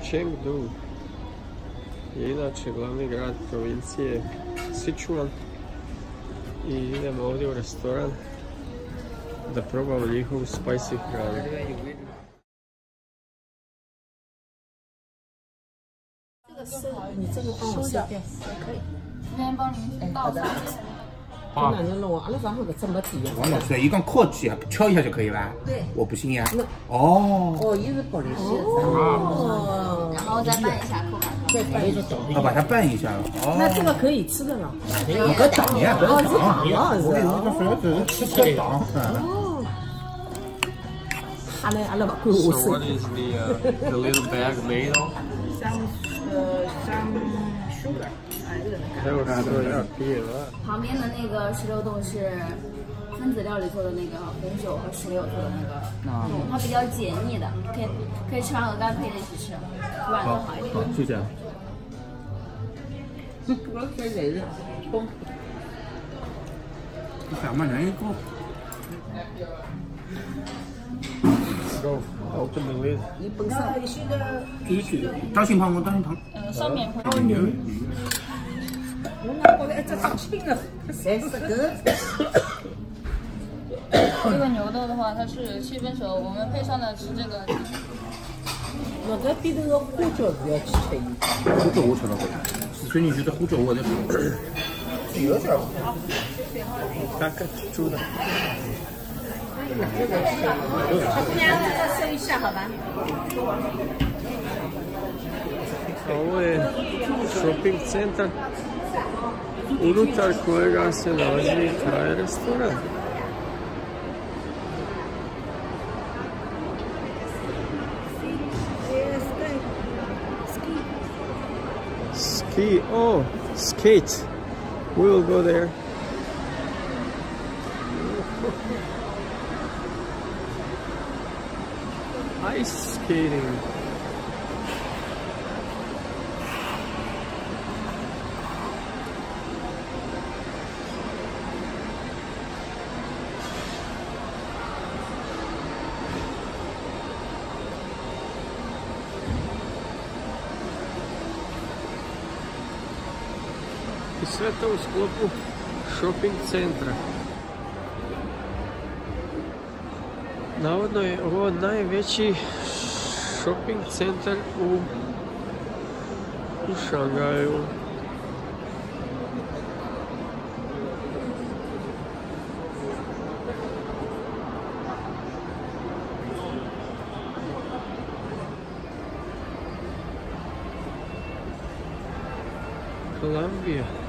Chengdu je inače glavni grad provincije Sichuan i idemo ovdje u restoran da probamo njihovu spicy hranu. 你这个帮我收掉，可以。 这边帮您倒上。 这两天弄完了，然后给这么底。 王老师，一个扩起啊，敲一下就可以了。 对， 我不信呀。哦。 哦，一是玻璃心。哦。 然后再拌一下口感。 再拌一下。 要把它拌一下了。哦。 那这个可以吃的了。 我个党呀，不是党呀，我跟你说，主要是吃个党。哦。 他呢，阿拉不管我 So what is the little bag made of? some sugar。 还有说要低了。 旁边的那个石榴冻是分子料理做的那个红酒和石榴做的那个冻，它比较解腻的，可以吃完鹅肝配着一起吃，口感更好一点。 好，就这样。 我开来了，崩。 你想嘛，人一个。 Go open the lid. 你本身现在继续，当心旁，我当心旁。 上面会。 我那过来一只上青了，30个。 这个牛豆的话，它是7分熟，我们配上的是这个。 那这边头个花椒是要去吃一点。 胡椒我吃了会，四川人觉得胡椒我在吃。有点。 大概煮的。 小姑娘，这个收一下好吧？ Ovo je shopping centar unutar kojega se nalazi taj restoran. Ski, oh, skate. We will go there. Ice skating. I sve to u sklopu shopping centra. Navodno je ovo najveći shopping centar u Šangaju. Columbia.